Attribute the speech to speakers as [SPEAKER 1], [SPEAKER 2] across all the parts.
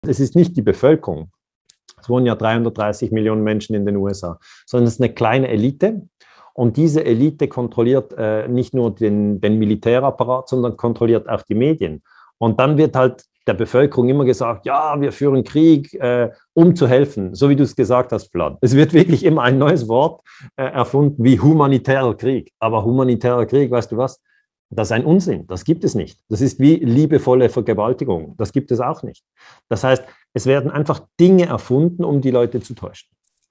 [SPEAKER 1] Es ist nicht die Bevölkerung. Es wohnen ja 330 Millionen Menschen in den USA, sondern es ist eine kleine Elite. Und diese Elite kontrolliert nicht nur den Militärapparat, sondern kontrolliert auch die Medien. Und dann wird halt der Bevölkerung immer gesagt, ja, wir führen Krieg, um zu helfen, so wie du es gesagt hast, Vlad. Es wird wirklich immer ein neues Wort erfunden wie humanitärer Krieg. Aber humanitärer Krieg, weißt du was? Das ist ein Unsinn, das gibt es nicht. Das ist wie liebevolle Vergewaltigung, das gibt es auch nicht. Das heißt, es werden einfach Dinge erfunden, um die Leute zu täuschen.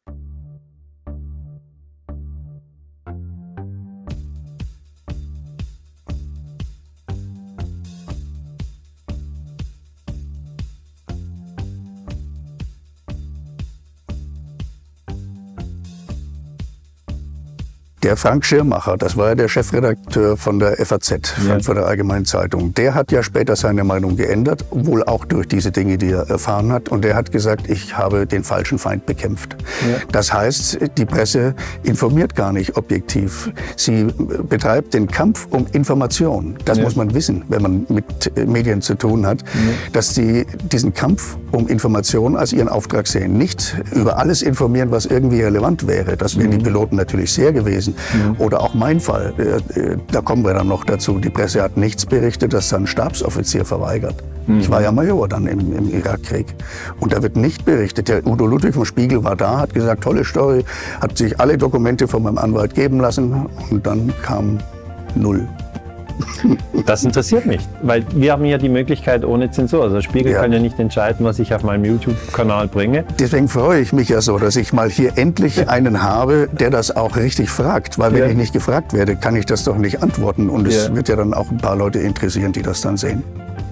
[SPEAKER 2] Der Frank Schirmacher, das war ja der Chefredakteur von der FAZ, Frankfurter Allgemeinen Zeitung, der hat ja später seine Meinung geändert, wohl auch durch diese Dinge, die er erfahren hat. Und der hat gesagt, ich habe den falschen Feind bekämpft. Ja. Das heißt, die Presse informiert gar nicht objektiv. Sie betreibt den Kampf um Information. Das muss man wissen, wenn man mit Medien zu tun hat, dass sie diesen Kampf um Information als ihren Auftrag sehen. Nicht über alles informieren, was irgendwie relevant wäre. Das wären die Piloten natürlich sehr gewesen. Oder auch mein Fall, da kommen wir dann noch dazu. Die Presse hat nichts berichtet, das ein Stabsoffizier verweigert. Ich war ja Major dann im Irakkrieg. Und da wird nicht berichtet. Der Udo Ludwig vom Spiegel war da, hat gesagt, tolle Story, hat sich alle Dokumente von meinem Anwalt geben lassen und dann kam null.
[SPEAKER 1] Das interessiert mich, weil wir haben ja die Möglichkeit ohne Zensur. Also der Spiegel kann ja nicht entscheiden, was ich auf meinem YouTube-Kanal bringe.
[SPEAKER 2] Deswegen freue ich mich ja so, dass ich mal hier endlich einen habe, der das auch richtig fragt. Weil wenn ich nicht gefragt werde, kann ich das doch nicht antworten. Und es wird ja dann auch ein paar Leute interessieren, die das dann sehen.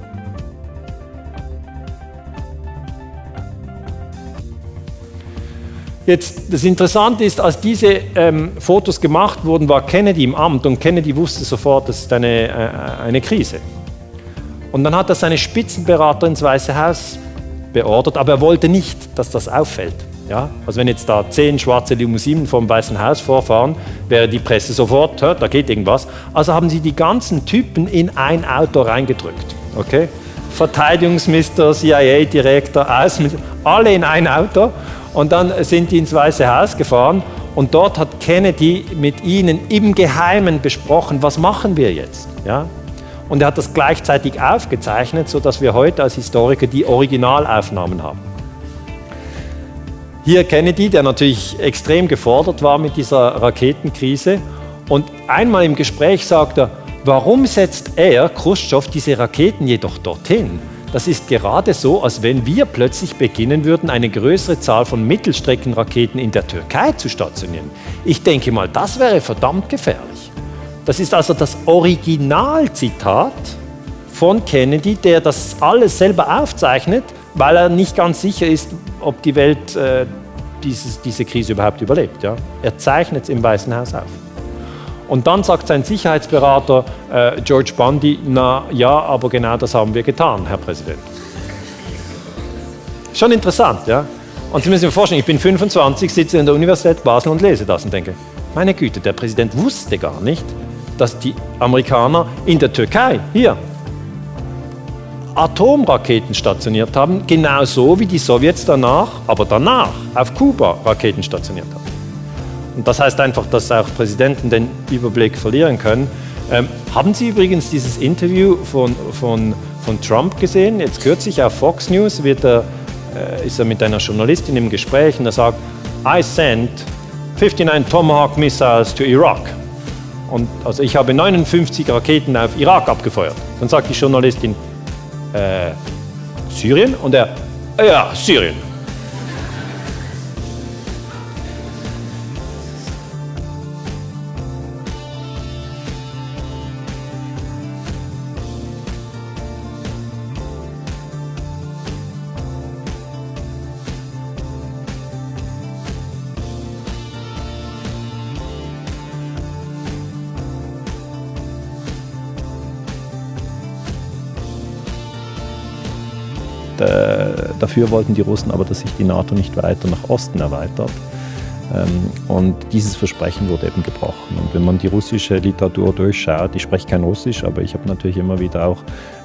[SPEAKER 1] Jetzt, das Interessante ist, als diese Fotos gemacht wurden, war Kennedy im Amt und Kennedy wusste sofort, das ist eine Krise. Und dann hat er seine Spitzenberater ins Weiße Haus beordert, aber er wollte nicht, dass das auffällt. Ja? Also wenn jetzt da 10 schwarze Limousinen vom Weißen Haus vorfahren, wäre die Presse sofort, da geht irgendwas. Also haben sie die ganzen Typen in ein Auto reingedrückt. Okay? Verteidigungsminister, CIA-Direktor, Außenminister, alle in ein Auto. Und dann sind die ins Weiße Haus gefahren und dort hat Kennedy mit ihnen im Geheimen besprochen, was machen wir jetzt. Ja? Und er hat das gleichzeitig aufgezeichnet, sodass wir heute als Historiker die Originalaufnahmen haben. Hier Kennedy, der natürlich extrem gefordert war mit dieser Raketenkrise. Und einmal im Gespräch sagt er, warum setzt er, Chruschtschow, diese Raketen jedoch dorthin? Das ist gerade so, als wenn wir plötzlich beginnen würden, eine größere Zahl von Mittelstreckenraketen in der Türkei zu stationieren. Ich denke mal, das wäre verdammt gefährlich. Das ist also das Originalzitat von Kennedy, der das alles selber aufzeichnet, weil er nicht ganz sicher ist, ob die Welt diese Krise überhaupt überlebt. Ja? Er zeichnet es im Weißen Haus auf. Und dann sagt sein Sicherheitsberater George Bundy, na ja, aber genau das haben wir getan, Herr Präsident. Schon interessant, ja? Und Sie müssen sich vorstellen, ich bin 25, sitze in der Universität Basel und lese das und denke, meine Güte, der Präsident wusste gar nicht, dass die Amerikaner in der Türkei, hier, Atomraketen stationiert haben, genauso wie die Sowjets danach, aber danach auf Kuba Raketen stationiert haben. Und das heißt einfach, dass auch Präsidenten den Überblick verlieren können. Haben Sie übrigens dieses Interview von Trump gesehen? Jetzt kürzlich auf Fox News ist er mit einer Journalistin im Gespräch und er sagt, I sent 59 Tomahawk Missiles to Iraq. Und also ich habe 59 Raketen auf Irak abgefeuert. Dann sagt die Journalistin, Syrien? Und er, ja, Syrien. Dafür wollten die Russen aber, dass sich die NATO nicht weiter nach Osten erweitert. Und dieses Versprechen wurde eben gebrochen. Und wenn man die russische Literatur durchschaut, ich spreche kein Russisch, aber ich habe natürlich immer wieder auch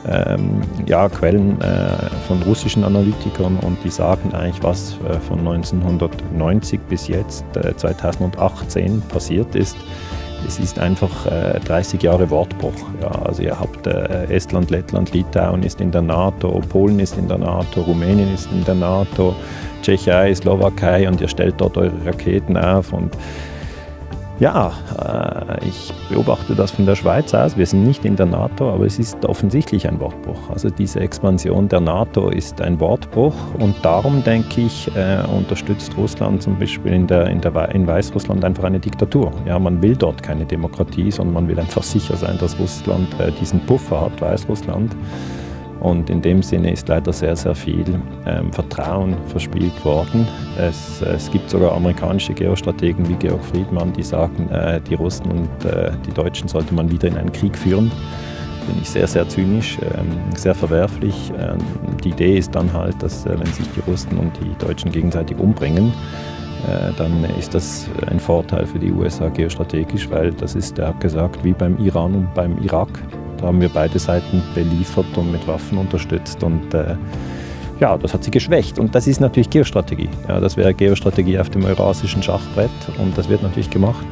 [SPEAKER 1] Quellen von russischen Analytikern und die sagen eigentlich, was von 1990 bis jetzt, 2018 passiert ist. Es ist einfach 30 Jahre Wortbruch. Ja, also ihr habt Estland, Lettland, Litauen ist in der NATO, Polen ist in der NATO, Rumänien ist in der NATO, Tschechei, Slowakei und ihr stellt dort eure Raketen auf. Und ja, ich beobachte das von der Schweiz aus. Wir sind nicht in der NATO, aber es ist offensichtlich ein Wortbruch. Also diese Expansion der NATO ist ein Wortbruch und darum, denke ich, unterstützt Russland zum Beispiel in Weißrussland einfach eine Diktatur. Ja, man will dort keine Demokratie, sondern man will einfach sicher sein, dass Russland diesen Puffer hat, Weißrussland. Und in dem Sinne ist leider sehr, sehr viel Vertrauen verspielt worden. Es gibt sogar amerikanische Geostrategen wie Georg Friedman, die sagen, die Russen und die Deutschen sollte man wieder in einen Krieg führen. Finde ich sehr, sehr zynisch, sehr verwerflich. Die Idee ist dann halt, dass wenn sich die Russen und die Deutschen gegenseitig umbringen, dann ist das ein Vorteil für die USA geostrategisch, weil das ist, er hat gesagt, wie beim Iran und beim Irak. Da haben wir beide Seiten beliefert und mit Waffen unterstützt und ja, das hat sie geschwächt und das ist natürlich Geostrategie. Ja, das wäre Geostrategie auf dem eurasischen Schachbrett und das wird natürlich gemacht.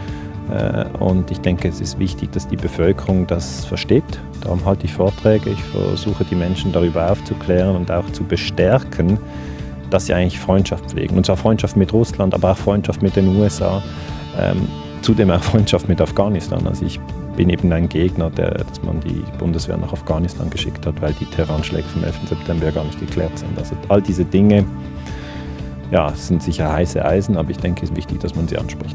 [SPEAKER 1] Und ich denke, es ist wichtig, dass die Bevölkerung das versteht. Darum halte ich Vorträge, ich versuche die Menschen darüber aufzuklären und auch zu bestärken, dass sie eigentlich Freundschaft pflegen. Und zwar Freundschaft mit Russland, aber auch Freundschaft mit den USA, zudem auch Freundschaft mit Afghanistan. Also ich bin eben ein Gegner, dass man die Bundeswehr nach Afghanistan geschickt hat, weil die Terroranschläge vom 11. September ja gar nicht geklärt sind. Also all diese Dinge, ja, sind sicher heiße Eisen, aber ich denke, es ist wichtig, dass man sie anspricht.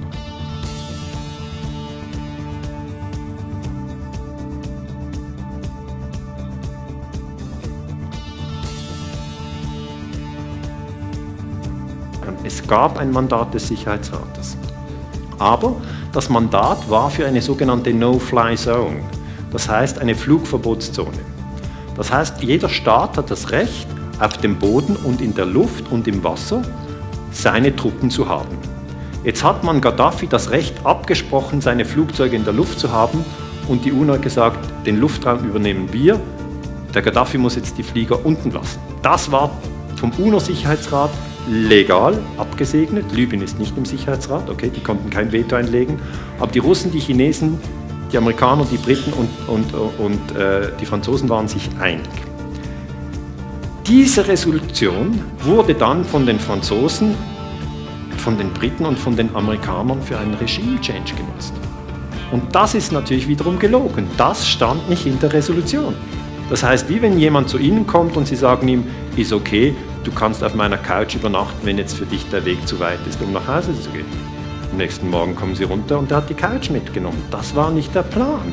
[SPEAKER 1] Es gab ein Mandat des Sicherheitsrates, aber das Mandat war für eine sogenannte No-Fly-Zone, das heißt eine Flugverbotszone. Das heißt, jeder Staat hat das Recht, auf dem Boden und in der Luft und im Wasser seine Truppen zu haben. Jetzt hat man Gaddafi das Recht abgesprochen, seine Flugzeuge in der Luft zu haben und die UNO hat gesagt, den Luftraum übernehmen wir, der Gaddafi muss jetzt die Flieger unten lassen. Das war vom UNO-Sicherheitsrat legal abgesegnet. Libyen ist nicht im Sicherheitsrat, okay, die konnten kein Veto einlegen. Aber die Russen, die Chinesen, die Amerikaner, die Briten und die Franzosen waren sich einig. Diese Resolution wurde dann von den Franzosen, von den Briten und von den Amerikanern für einen Regime-Change genutzt. Und das ist natürlich wiederum gelogen. Das stand nicht in der Resolution. Das heißt, wie wenn jemand zu Ihnen kommt und Sie sagen ihm, ist okay, du kannst auf meiner Couch übernachten, wenn jetzt für dich der Weg zu weit ist, um nach Hause zu gehen. Am nächsten Morgen kommen Sie runter und er hat die Couch mitgenommen. Das war nicht der Plan.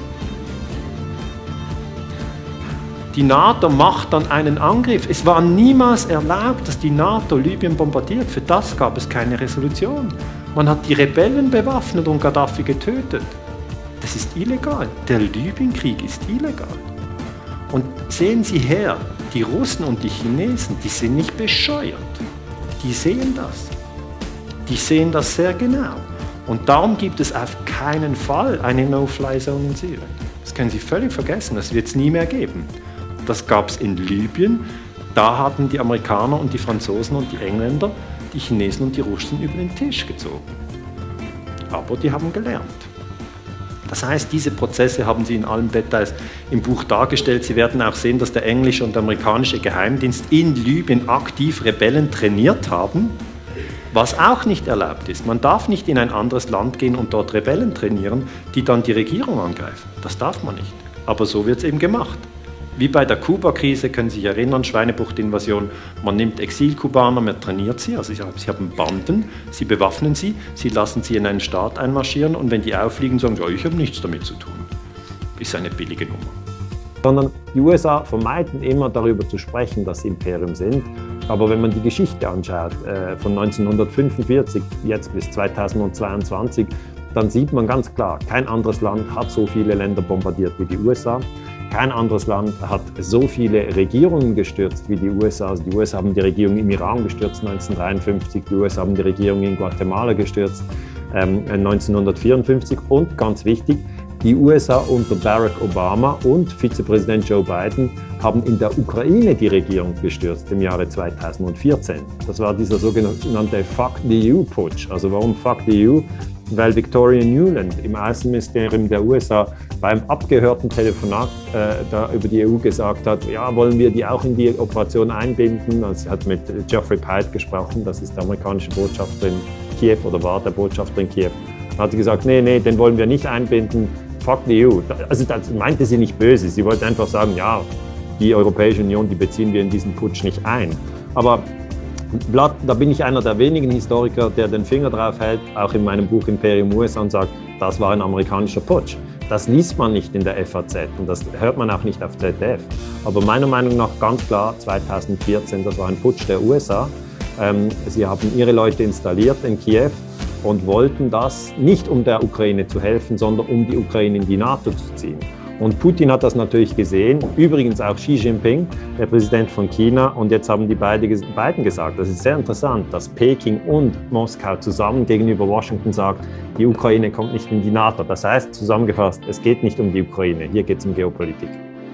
[SPEAKER 1] Die NATO macht dann einen Angriff. Es war niemals erlaubt, dass die NATO Libyen bombardiert. Für das gab es keine Resolution. Man hat die Rebellen bewaffnet und Gaddafi getötet. Das ist illegal. Der Libyenkrieg ist illegal. Und sehen Sie her, die Russen und die Chinesen, die sind nicht bescheuert. Die sehen das. Die sehen das sehr genau. Und darum gibt es auf keinen Fall eine No-Fly-Zone in Syrien. Das können Sie völlig vergessen, das wird es nie mehr geben. Das gab es in Libyen, da hatten die Amerikaner und die Franzosen und die Engländer die Chinesen und die Russen über den Tisch gezogen. Aber die haben gelernt. Das heißt, diese Prozesse haben Sie in allen Details im Buch dargestellt. Sie werden auch sehen, dass der englische und amerikanische Geheimdienst in Libyen aktiv Rebellen trainiert haben, was auch nicht erlaubt ist. Man darf nicht in ein anderes Land gehen und dort Rebellen trainieren, die dann die Regierung angreifen. Das darf man nicht. Aber so wird es eben gemacht. Wie bei der Kuba-Krise, können Sie sich erinnern, Schweinebucht-Invasion, man nimmt Exil-Kubaner, man trainiert sie, also sie haben Banden, sie bewaffnen sie, sie lassen sie in einen Staat einmarschieren und wenn die auffliegen, sagen sie, oh, ich habe nichts damit zu tun. Ist eine billige Nummer. Sondern die USA vermeiden immer darüber zu sprechen, dass sie Imperium sind. Aber wenn man die Geschichte anschaut, von 1945 jetzt bis 2022, dann sieht man ganz klar, kein anderes Land hat so viele Länder bombardiert wie die USA. Kein anderes Land hat so viele Regierungen gestürzt wie die USA. Also die USA haben die Regierung im Iran gestürzt 1953, die USA haben die Regierung in Guatemala gestürzt 1954 und ganz wichtig, die USA unter Barack Obama und Vizepräsident Joe Biden haben in der Ukraine die Regierung gestürzt im Jahre 2014. Das war dieser sogenannte Fuck the EU-Putsch. Also warum Fuck the EU? Weil Victoria Nuland im Außenministerium der USA beim abgehörten Telefonat da über die EU gesagt hat, ja, wollen wir die auch in die Operation einbinden? Also sie hat mit Geoffrey Pite gesprochen, das ist der amerikanische Botschafter in Kiew oder war der Botschafter in Kiew. Da hat sie gesagt, nee, den wollen wir nicht einbinden, fuck the EU. Also das meinte sie nicht böse, sie wollte einfach sagen, ja, die Europäische Union, die beziehen wir in diesen Putsch nicht ein. Aber da bin ich einer der wenigen Historiker, der den Finger drauf hält, auch in meinem Buch Imperium USA, und sagt, das war ein amerikanischer Putsch. Das liest man nicht in der FAZ und das hört man auch nicht auf ZDF. Aber meiner Meinung nach ganz klar 2014, das war ein Putsch der USA. Sie haben ihre Leute installiert in Kiew und wollten das nicht, um der Ukraine zu helfen, sondern um die Ukraine in die NATO zu ziehen. Und Putin hat das natürlich gesehen, übrigens auch Xi Jinping, der Präsident von China. Und jetzt haben die beiden gesagt, das ist sehr interessant, dass Peking und Moskau zusammen gegenüber Washington sagt, die Ukraine kommt nicht in die NATO. Das heißt, zusammengefasst, es geht nicht um die Ukraine, hier geht es um Geopolitik.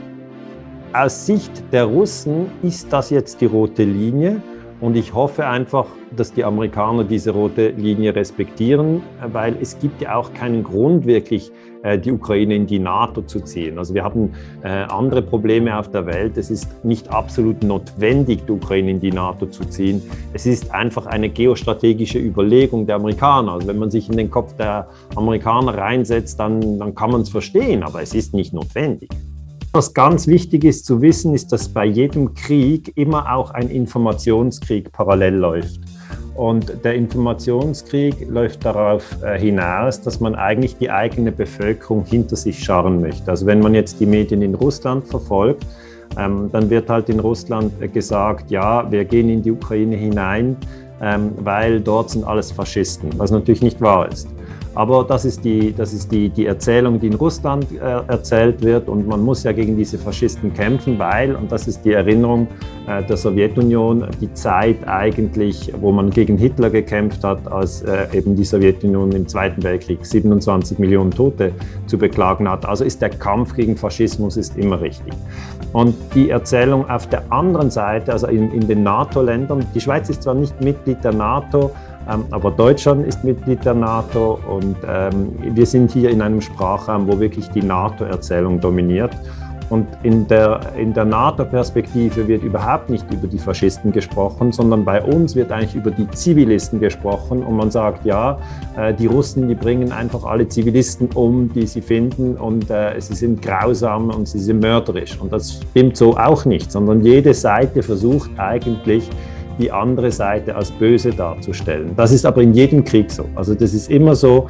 [SPEAKER 1] Aus Sicht der Russen ist das jetzt die rote Linie. Und ich hoffe einfach, dass die Amerikaner diese rote Linie respektieren, weil es gibt ja auch keinen Grund, wirklich die Ukraine in die NATO zu ziehen. Also wir haben andere Probleme auf der Welt. Es ist nicht absolut notwendig, die Ukraine in die NATO zu ziehen. Es ist einfach eine geostrategische Überlegung der Amerikaner. Also wenn man sich in den Kopf der Amerikaner reinsetzt, dann kann man es verstehen, aber es ist nicht notwendig. Was ganz wichtig ist zu wissen, ist, dass bei jedem Krieg immer auch ein Informationskrieg parallel läuft. Und der Informationskrieg läuft darauf hinaus, dass man eigentlich die eigene Bevölkerung hinter sich scharen möchte. Also wenn man jetzt die Medien in Russland verfolgt, dann wird halt in Russland gesagt, ja, wir gehen in die Ukraine hinein, weil dort sind alles Faschisten, was natürlich nicht wahr ist. Aber das ist die Erzählung, die in Russland erzählt wird, und man muss ja gegen diese Faschisten kämpfen, weil, und das ist die Erinnerung der Sowjetunion, die Zeit eigentlich, wo man gegen Hitler gekämpft hat, als eben die Sowjetunion im Zweiten Weltkrieg 27 Millionen Tote zu beklagen hat. Also ist der Kampf gegen Faschismus ist immer richtig. Und die Erzählung auf der anderen Seite, also in den NATO-Ländern, die Schweiz ist zwar nicht Mitglied der NATO, aber Deutschland ist Mitglied der NATO, und wir sind hier in einem Sprachraum, wo wirklich die NATO-Erzählung dominiert. Und in der NATO-Perspektive wird überhaupt nicht über die Faschisten gesprochen, sondern bei uns wird eigentlich über die Zivilisten gesprochen. Und man sagt, ja, die Russen, die bringen einfach alle Zivilisten um, die sie finden, und sie sind grausam und sie sind mörderisch. Und das stimmt so auch nicht, sondern jede Seite versucht eigentlich, die andere Seite als böse darzustellen. Das ist aber in jedem Krieg so. Also das ist immer so.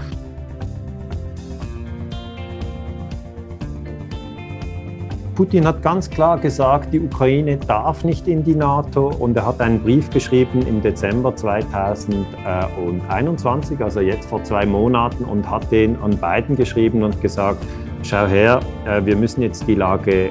[SPEAKER 1] Putin hat ganz klar gesagt, die Ukraine darf nicht in die NATO, und er hat einen Brief geschrieben im Dezember 2021, also jetzt vor 2 Monaten, und hat den an Biden geschrieben und gesagt, schau her, wir müssen jetzt die Lage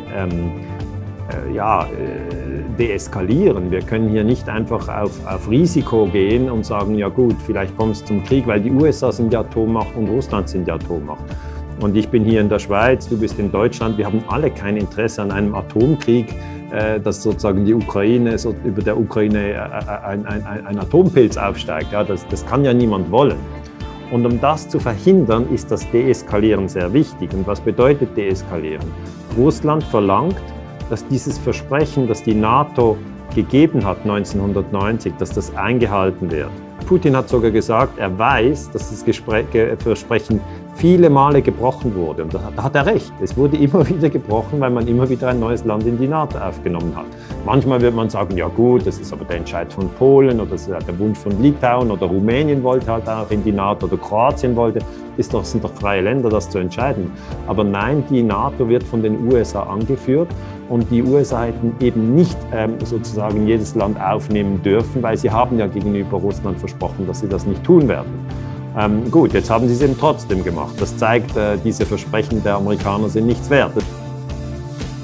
[SPEAKER 1] deeskalieren. Wir können hier nicht einfach auf Risiko gehen und sagen, ja gut, vielleicht kommt es zum Krieg, weil die USA sind die Atommacht und Russland sind die Atommacht. Und ich bin hier in der Schweiz, du bist in Deutschland, wir haben alle kein Interesse an einem Atomkrieg, dass sozusagen die Ukraine, so über der Ukraine ein Atompilz aufsteigt. Ja, das kann ja niemand wollen. Und um das zu verhindern, ist das Deeskalieren sehr wichtig. Und was bedeutet Deeskalieren? Russland verlangt, dass dieses Versprechen, das die NATO gegeben hat 1990, dass das eingehalten wird. Putin hat sogar gesagt, er weiß, dass das Versprechen viele Male gebrochen wurde. Und da hat er recht. Es wurde immer wieder gebrochen, weil man immer wieder ein neues Land in die NATO aufgenommen hat. Manchmal wird man sagen, ja gut, das ist aber der Entscheid von Polen, oder das ist der Wunsch von Litauen, oder Rumänien wollte halt auch in die NATO, oder Kroatien wollte. Sind doch freie Länder, das zu entscheiden. Aber nein, die NATO wird von den USA angeführt, und die USA hätten eben nicht sozusagen jedes Land aufnehmen dürfen, weil sie haben ja gegenüber Russland versprochen, dass sie das nicht tun werden. Gut, jetzt haben sie es eben trotzdem gemacht. Das zeigt, diese Versprechen der Amerikaner sind nichts wert.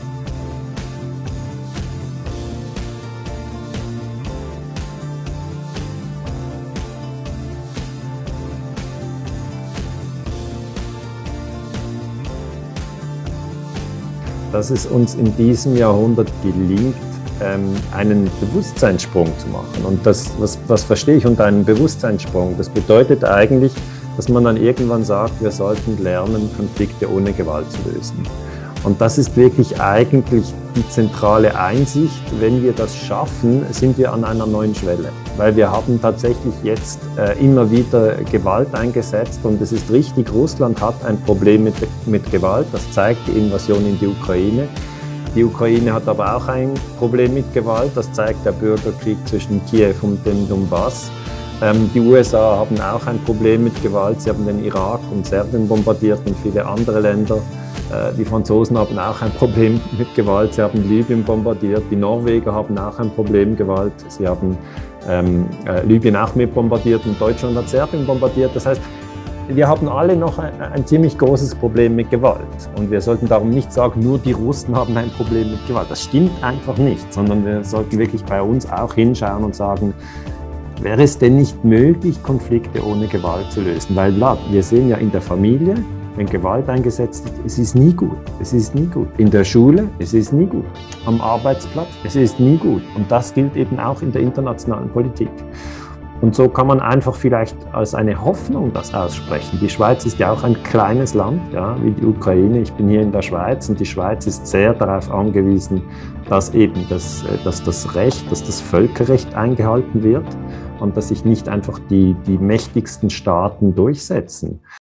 [SPEAKER 1] dass es uns in diesem Jahrhundert gelingt, einen Bewusstseinssprung zu machen. Und was verstehe ich unter einem Bewusstseinssprung? Das bedeutet eigentlich, dass man dann irgendwann sagt, wir sollten lernen, Konflikte ohne Gewalt zu lösen. Und das ist wirklich eigentlich die zentrale Einsicht. Wenn wir das schaffen, sind wir an einer neuen Schwelle. Weil wir haben tatsächlich jetzt immer wieder Gewalt eingesetzt. Und es ist richtig, Russland hat ein Problem mit Gewalt. Das zeigt die Invasion in die Ukraine. Die Ukraine hat aber auch ein Problem mit Gewalt. Das zeigt der Bürgerkrieg zwischen Kiew und dem Donbass. Die USA haben auch ein Problem mit Gewalt. Sie haben den Irak und Serbien bombardiert und viele andere Länder. Die Franzosen haben auch ein Problem mit Gewalt. Sie haben Libyen bombardiert. Die Norweger haben auch ein Problem mit Gewalt. Sie haben Libyen auch mit bombardiert und Deutschland hat Serbien bombardiert. Das heißt, wir haben alle noch ein ziemlich großes Problem mit Gewalt. Und wir sollten darum nicht sagen, nur die Russen haben ein Problem mit Gewalt. Das stimmt einfach nicht, sondern wir sollten wirklich bei uns auch hinschauen und sagen, wäre es denn nicht möglich, Konflikte ohne Gewalt zu lösen? Weil wir sehen ja in der Familie, wenn Gewalt eingesetzt ist, es ist nie gut. Es ist nie gut. In der Schule, es ist nie gut. Am Arbeitsplatz, es ist nie gut. Und das gilt eben auch in der internationalen Politik. Und so kann man einfach vielleicht als eine Hoffnung das aussprechen. Die Schweiz ist ja auch ein kleines Land, ja, wie die Ukraine. Ich bin hier in der Schweiz und die Schweiz ist sehr darauf angewiesen, dass eben das Recht, dass das Völkerrecht eingehalten wird und dass sich nicht einfach die mächtigsten Staaten durchsetzen.